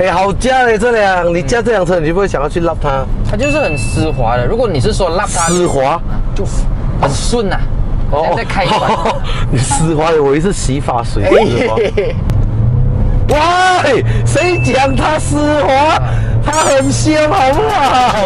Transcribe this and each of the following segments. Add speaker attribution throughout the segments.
Speaker 1: 哎，好驾嘞，这辆你驾这辆车，你就不会想要去拉它？
Speaker 2: 它就是很丝滑的。如果你是说拉它
Speaker 1: 丝滑，
Speaker 2: 就很顺呐。哦，在开关。
Speaker 1: 你丝滑，我以为是洗发水。哇，谁讲它丝滑？它很香，好不好？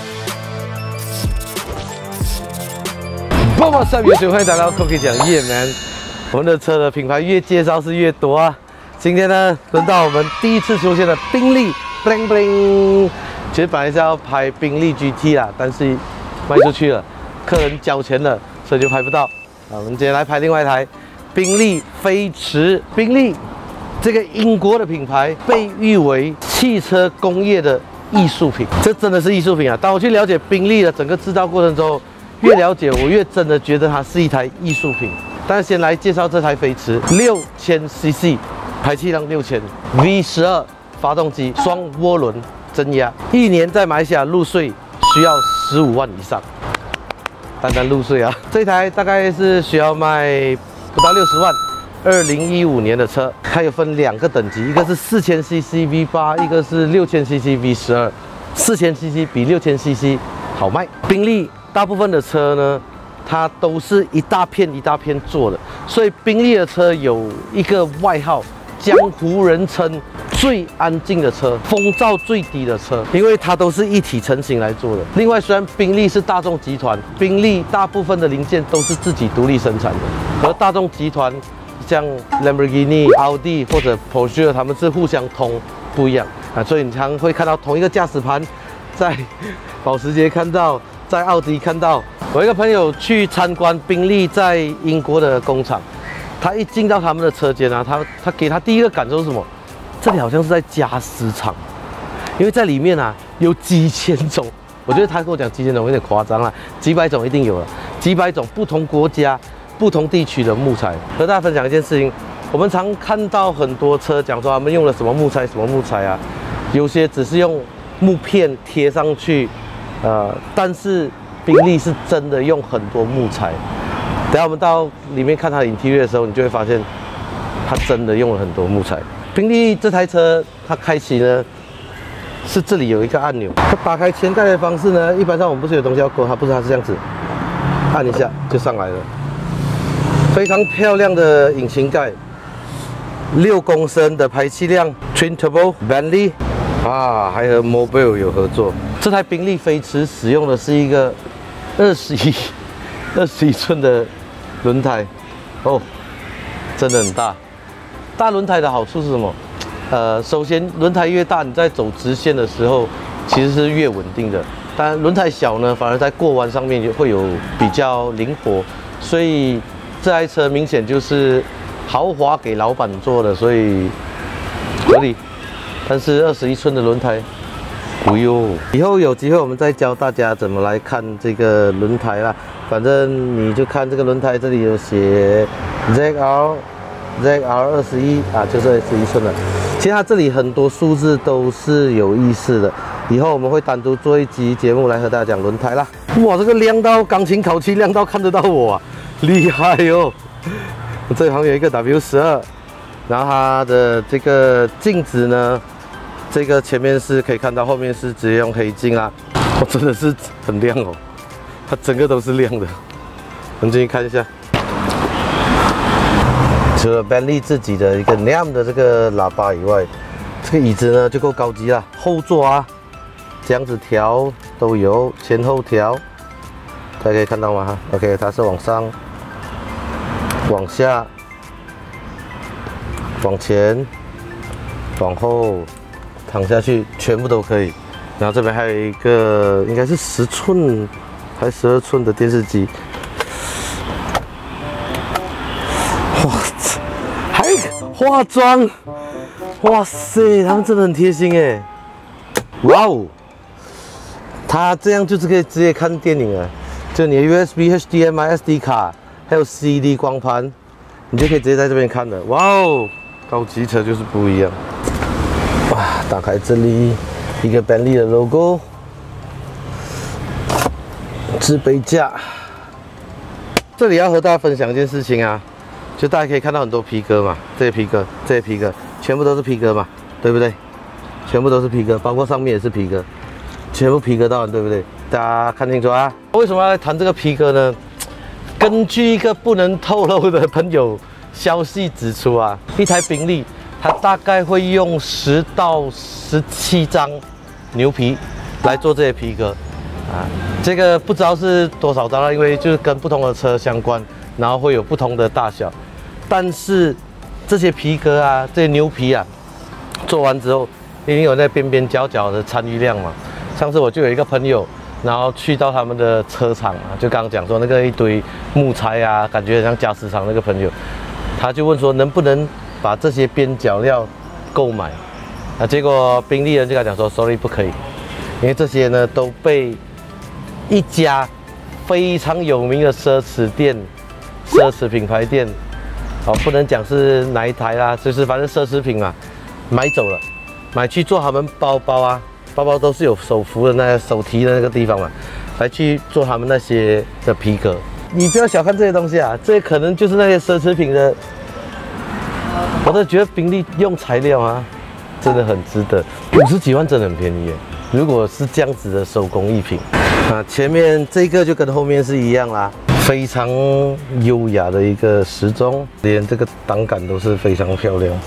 Speaker 1: 爸爸上有学会来到 Cookie 讲叶 man， 我们的车的品牌越介绍是越多啊。今天呢，轮到我们第一次出现的宾利 bling bling。其实本来是要拍宾利 GT 啦，但是卖出去了，客人交钱了，所以就拍不到。我们今天来拍另外一台宾利飞驰。宾利这个英国的品牌被誉为汽车工业的艺术品，这真的是艺术品啊！当我去了解宾利的整个制造过程之后，越了解我越真的觉得它是一台艺术品。但是先来介绍这台飞驰6000cc。排气量6000 ，V12 发动机，双涡轮增压，一年在马来西亚入税需要15万以上，单单入税啊！这台大概是需要卖不到60万，2015年的车，它有分2个等级，一个是4000cc V8，一个是6000cc V12。4000cc 比6000cc好卖。宾利大部分的车呢，它都是一大片一大片做的，所以宾利的车有一个外号。江湖人称最安静的车，风噪最低的车，因为它都是一体成型来做的。另外，虽然宾利是大众集团，宾利大部分的零件都是自己独立生产的，而大众集团像 Lamborghini、Audi 或者 Porsche， 他们是互相通，不一样啊。所以你常会看到同一个驾驶盘，在保时捷看到，在奥迪看到。我一个朋友去参观宾利在英国的工厂。他一进到他们的车间啊，他给他第一个感受是什么？这里好像是在家私厂，因为在里面啊有几千种，我觉得他跟我讲几千种有点夸张了，几百种一定有了，几百种不同国家、不同地区的木材。和大家分享一件事情，我们常看到很多车讲说他们用了什么木材啊，有些只是用木片贴上去，但是宾利是真的用很多木材。等下我们到里面看它的interior的时候，你就会发现，它真的用了很多木材。宾利这台车它开启呢，是这里有一个按钮。它打开前盖的方式呢，一般上我们不是有东西要勾，它不是，它是这样子，按一下就上来了。非常漂亮的引擎盖，6公升的排气量 ，Twin Turbo Bentley 啊，还和 Mobile 有合作。这台宾利飞驰使用的是一个21寸的轮胎，哦，真的很大。大轮胎的好处是什么？首先轮胎越大，你在走直线的时候其实是越稳定的。当然轮胎小呢，反而在过弯上面就会有比较灵活。所以这台车明显就是豪华给老板做的，所以合理。但是21寸的轮胎。不用，以后有机会我们再教大家怎么来看这个轮胎啦。反正你就看这个轮胎，这里有写 ZR 21啊，就是21寸的。其实它这里很多数字都是有意思的。以后我们会单独做一集节目来和大家讲轮胎啦。哇，这个亮到钢琴烤漆亮到看得到我啊，厉害哟！这旁边有一个 W12， 然后它的这个镜子呢？这个前面是可以看到，后面是直接用黑镜啊，哦，真的是很亮哦，它整个都是亮的。我们进去看一下，除了 Bentley 自己的一个 NAM 的这个喇叭以外，这个椅子呢就够高级了，后座啊这样子调都有，前后调，大家可以看到吗 ？OK， 它是往上、往下、往前、往后。躺下去全部都可以，然后这边还有一个应该是10寸还是12寸的电视机，哇，还化妆，哇塞，他们真的很贴心哎，哇哦，它这样就是可以直接看电影了，就你的 USB、HDMI、SD 卡，还有 CD 光盘，你就可以直接在这边看了，哇哦，高级车就是不一样。哇！打开这里，一个 Bentley 的 logo， 置杯架。这里要和大家分享一件事情啊，就大家可以看到很多皮革嘛，这些皮革，全部都是皮革嘛，对不对？ 全部都是皮革，包括上面也是皮革，全部皮革到完，对不对？大家看清楚啊！为什么要来谈这个皮革呢？根据一个不能透露的朋友消息指出啊，一台宾利它大概会用10到17张牛皮来做这些皮革啊，这个不知道是多少张了，因为就是跟不同的车相关，然后会有不同的大小，但是这些皮革啊，这些牛皮啊，做完之后一定有那边边角角的残余量嘛。上次我就有一个朋友，然后去到他们的车厂啊，就刚刚讲说那个一堆木材啊，感觉很像家私厂那个朋友，他就问说能不能把这些边角料购买啊？结果宾利人就跟他讲说 ，sorry 不可以，因为这些呢都被一家非常有名的奢侈店、奢侈品牌店，哦，不能讲是哪一台啦，就是反正奢侈品嘛，买走了，买去做他们包包啊。包包都是有手扶的那个手提的那个地方嘛，来去做他们那些的皮革。你不要小看这些东西啊，这些可能就是那些奢侈品的。我都觉得宾利用材料啊，真的很值得，50几万真的很便宜耶。如果是这样子的手工艺品啊，前面这个就跟后面是一样啦，非常优雅的一个时钟，连这个档杆都是非常漂亮。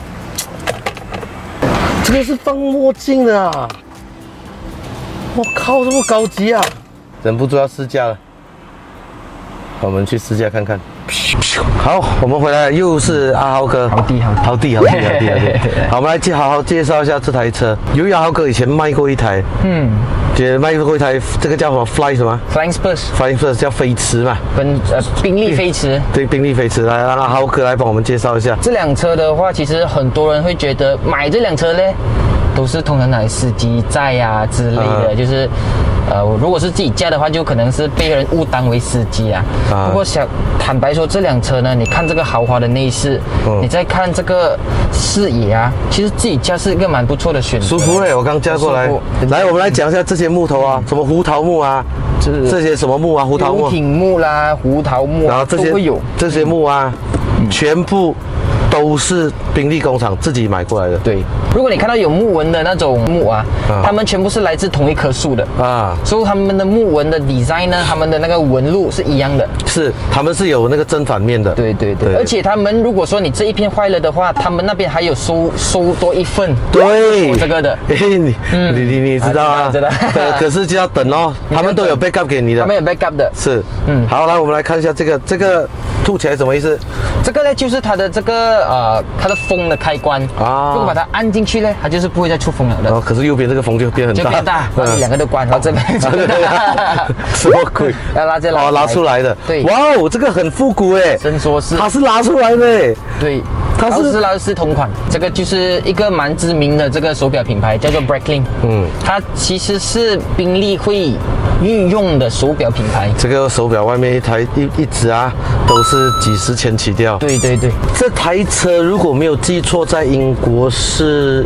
Speaker 1: 这个是放墨镜的啊！我靠，这么高级啊！忍不住要试驾了，我们去试驾看看。好，我们回来又是阿豪哥，好，我们来好好介绍一下这台车。由于阿豪哥以前卖过一台，也卖过一台，这个叫什么 Fly 什么
Speaker 2: Flying Spurs，
Speaker 1: 叫飞驰嘛，
Speaker 2: 跟宾利飞驰。
Speaker 1: 对，宾利飞驰，来让阿豪哥来帮我们介绍一下。
Speaker 2: 这辆车的话，其实很多人会觉得买这辆车呢，都是通常拿来司机载啊之类的，就是。如果是自己驾的话，就可能是被人误当为司机啊。不过坦白说，这辆车呢，你看这个豪华的内饰，你再看这个视野啊，其实自己驾是一个蛮不错的选择。舒服嘞，我刚驾过来。来，我们来讲一下这些木头啊，什么胡桃木啊，这些什么木啊，胡桃木、挺木啦、胡桃木，
Speaker 1: 然后这些都会有这些木啊，全部都是宾利工厂自己买过来的。
Speaker 2: 对，如果你看到有木纹的那种木啊，它们全部是来自同一棵树的啊，所以他们的木纹的 design 呢，他们的那个纹路是一样的。是，
Speaker 1: 他们是有那个正反面的。
Speaker 2: 对，而且他们如果说你这一片坏了的话，他们那边还有收多一份。
Speaker 1: 对，
Speaker 2: 这个的。
Speaker 1: 你知道啊？知道。可是就要等哦，他们都有 backup 给你的。
Speaker 2: 他们有 backup 的。
Speaker 1: 是，好，来我们来看一下这个凸起来什么意思？
Speaker 2: 这个呢，就是它的这个它的风的开关啊。如果把它按进去呢，它就是不会再出风了的。
Speaker 1: 哦，可是右边这个风就变很大，
Speaker 2: 就变大，两个都关，然后这边就大。
Speaker 1: 什么鬼？
Speaker 2: 要拉这
Speaker 1: 拉出来的。
Speaker 2: 对，
Speaker 1: 哇哦，这个很复古哎，
Speaker 2: 伸缩式，
Speaker 1: 它是拉出来的。
Speaker 2: 对，它是劳斯同款。这个就是一个蛮知名的这个手表品牌，叫做 Breitling。它其实是宾利会御用的手表品牌。这个手表外面一只啊，都是几十千起跳。对。
Speaker 1: 这台车如果没有记错，在英国是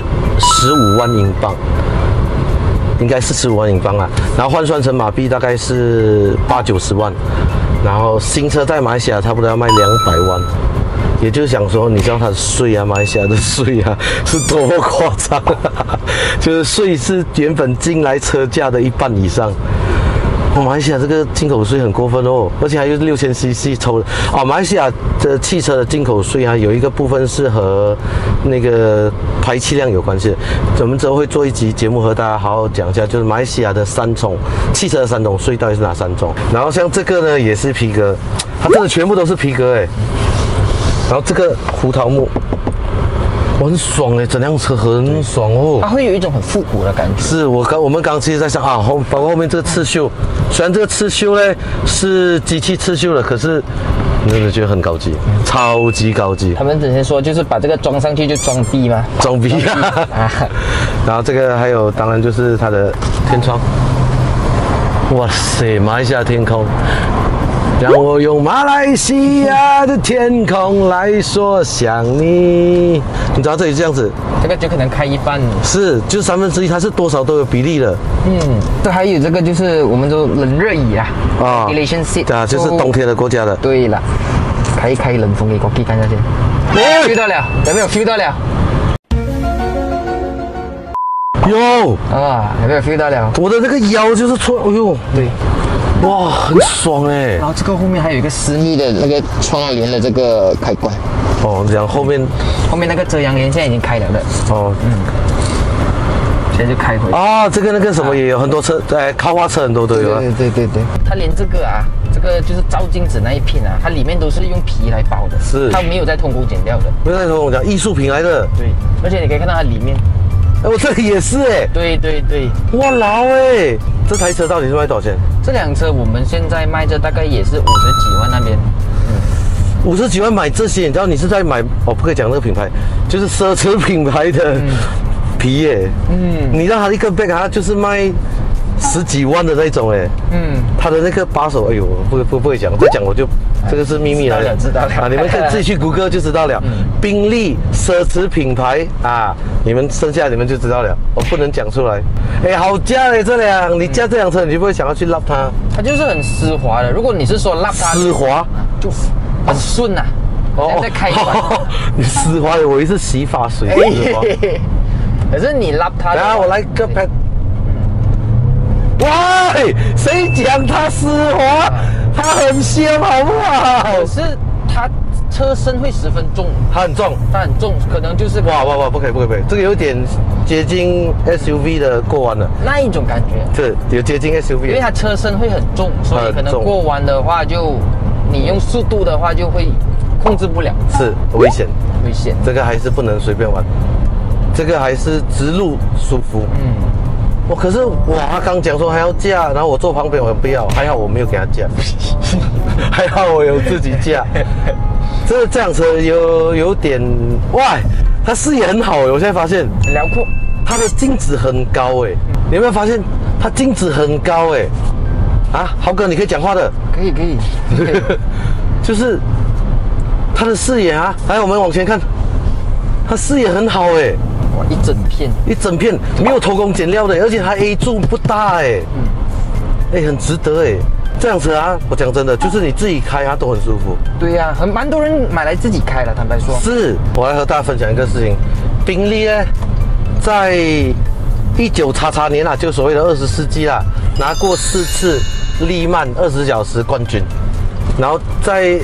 Speaker 1: 15万英镑，应该是15万英镑啊。然后换算成马币大概是80-90万。然后新车在马来西亚差不多要卖200万。也就是想说，你知道它的税啊，马来西亚的税啊是多夸张，就是税是原本进来车价的1半以上。马来西亚这个进口税很过分哦，而且还有6000cc 抽的哦。马来西亚的汽车的进口税啊，有一个部分是和那个排气量有关系的。我们之后会做一集节目和大家好好讲一下，就是马来西亚的汽车的3种税到底是哪3种。然后像这个呢，也是皮革，它真的全部都是皮革哎。然后这个胡桃木。很爽哎，整辆车很爽哦，
Speaker 2: 它会有一种很复古的感觉。
Speaker 1: 是我们刚其实在想啊，包括后面这个刺绣，虽然这个刺绣呢是机器刺绣的，可是真的觉得很高级，超级高级。
Speaker 2: 他们之前说就是把这个装上去就装逼嘛，
Speaker 1: 装逼啊。然后这个还有，当然就是它的天窗。哇塞，马来西亚天空。让我用马来西亚的天空来说想你。你知道这里这样子，
Speaker 2: 这个就可能开一半，
Speaker 1: 是就是1/3，它是多少都有比例的。
Speaker 2: 这还有这个就是我们说冷热椅啊，ventilation seat，
Speaker 1: 啊，就是冬天的国家的。
Speaker 2: 对了，开一开冷风给国际看一下先。feel 到了，有没有 feel 到了？
Speaker 1: 有
Speaker 2: 有没有 feel 到了？
Speaker 1: 我的那个腰就是错，哎呦，
Speaker 2: 对，
Speaker 1: 哇，很爽哎。
Speaker 2: 然后这个后面还有一个私密的那个窗帘的这个开关。
Speaker 1: 哦，这样后面
Speaker 2: 那个遮阳帘现在已经开了的。
Speaker 1: 哦，
Speaker 2: 现在就开回。
Speaker 1: 啊，这个那个什么也有很多车，靠花车很多都有啊。
Speaker 2: 对，它连这个这个就是照镜子那一片它里面都是用皮来包的，
Speaker 1: 是，
Speaker 2: 它没有在通工剪料的，
Speaker 1: 没有在通工讲艺术品来的。
Speaker 2: 对，而且你可以看到它里面，
Speaker 1: 我这里也是哎。
Speaker 2: 对，
Speaker 1: 哇老哎，这台车到底是卖多少钱？
Speaker 2: 这辆车我们现在卖着大概也是50几万那边。
Speaker 1: 50几万买这些，你知道你是在买，不可以讲那个品牌，就是奢侈品牌的皮耶。你让他一个 bag， 他就是卖10几万的那种哎。他的那个把手，哎呦，不会讲，再讲我就这个是秘密来的，
Speaker 2: 知道了
Speaker 1: 你们可以自己去谷歌就知道了。宾利奢侈品牌你们剩下你们就知道了，我不能讲出来。好驾嘞这辆，你驾这辆车你就不会想要去拉它？
Speaker 2: 它就是很丝滑的，如果你是说拉它
Speaker 1: 丝滑
Speaker 2: 就很顺在开关。
Speaker 1: 你丝滑的，我以为是洗发水。
Speaker 2: 可是你拉它，
Speaker 1: 然后我来个拍。喂，谁讲它丝滑？它很香，好不好？
Speaker 2: 可是它车身会十分重，
Speaker 1: 它很重，
Speaker 2: 可能就是
Speaker 1: 哇，不可以，这个有点接近 SUV 的过弯了，
Speaker 2: 那一种感觉。
Speaker 1: 是有接近 SUV，
Speaker 2: 因为它车身会很重，所以可能过弯的话你用速度的话就会控制不了，
Speaker 1: 是危险。
Speaker 2: 这
Speaker 1: 个还是不能随便玩，这个还是直路舒服。可是他刚讲说还要驾，然后我坐旁边我不要，还好我没有给他驾，还好我有自己驾。这辆车有点哇，它视野很好我现在发现
Speaker 2: 很辽阔，
Speaker 1: 它的镜子很高你有没有发现它镜子很高豪哥你可以讲话的，
Speaker 2: 可以，
Speaker 1: 就是它的视野来我们往前看，它视野很好
Speaker 2: 哇，一整片
Speaker 1: 没有偷工减料的，而且它 A 柱不大很值得这辆车我讲真的，就是你自己开它都很舒服。
Speaker 2: 对呀，蛮多人买来自己开了，坦白说。
Speaker 1: 是，我来和大家分享一个事情，宾利在19XX年就所谓的20世纪拿过4次利曼20小时冠军，然后在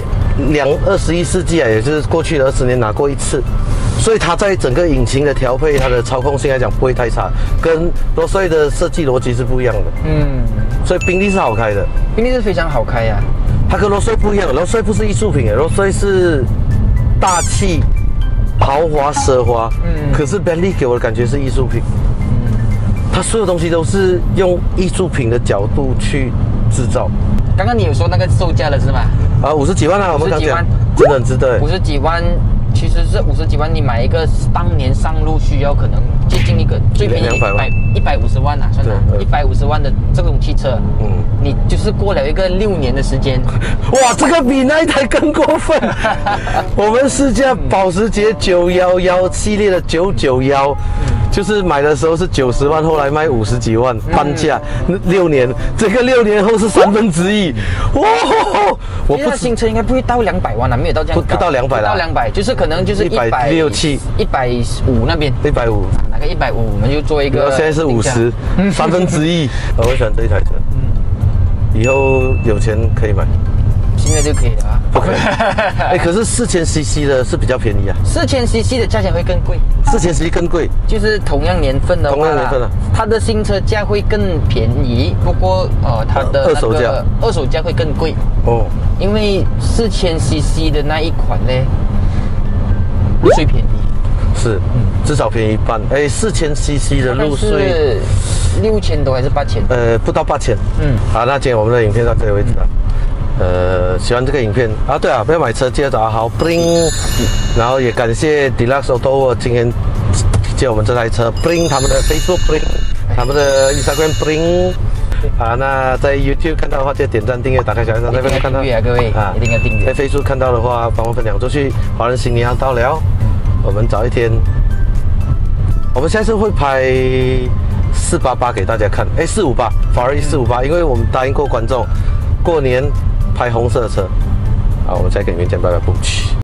Speaker 1: 21世纪也就是过去的20年拿过1次。所以它在整个引擎的调配，它的操控性来讲不会太差，跟罗塞的设计逻辑是不一样的。所以宾利是好开的，
Speaker 2: 宾利是非常好开
Speaker 1: 它跟罗塞不一样，罗塞不是艺术品罗塞是大气、豪华、奢华。可是宾利给我的感觉是艺术品。它所有东西都是用艺术品的角度去制造。
Speaker 2: 刚刚你有说那个售价了是吗
Speaker 1: ？50几万我们刚讲，真的很值得。
Speaker 2: 50几万。其实是50几万，你买一个当年上路需要可能接近一个最便宜150万算150万的这种汽车，你就是过了一个6年的时间，
Speaker 1: 哇，这个比那一台更过分。我们试驾保时捷911系列的991，就是买的时候是90万，后来卖50几万，半价6年，这个6年后是1/3。哇，
Speaker 2: 我不新车应该不会到200万没有到这样高，
Speaker 1: 不到200啦，
Speaker 2: 到200，就是可能就是
Speaker 1: 160、
Speaker 2: 150那边
Speaker 1: ，150，
Speaker 2: 拿个150，我们就做一个。
Speaker 1: 现在是50，1/3。我喜欢这一台车，以后有钱可以买。
Speaker 2: 现在就可以了
Speaker 1: 不可以。可是4000cc 的是比较便宜
Speaker 2: 4000cc 的价钱会更贵
Speaker 1: ，4000cc 更贵，
Speaker 2: 就是同样年份的话，它的新车价会更便宜，不过它的二手价会更贵因为4000cc 的那一款入税便宜，
Speaker 1: 是，至少便宜一半。4000cc 的入税
Speaker 2: 6000多还是8000？
Speaker 1: 不到8000。好，那今天我们的影片到这里为止喜欢这个影片对不要买车记得找阿豪 bring， 然后也感谢 Deluxe Auto 今天借我们这台车 bring 他们的 Facebook bring 他们的 Instagram bring。那在 YouTube 看到的话，记得点赞、订阅、打开小铃铛。在 Facebook 看到
Speaker 2: 各位一定要订阅。
Speaker 1: 在 Facebook 看到的话，帮我分享出去。华人新年要到了，我们找一天，我们下次会拍488给大家看，458法拉利458，因为我们答应过观众，过年拍红色的车。好，我们再跟你们讲，拜拜，不去。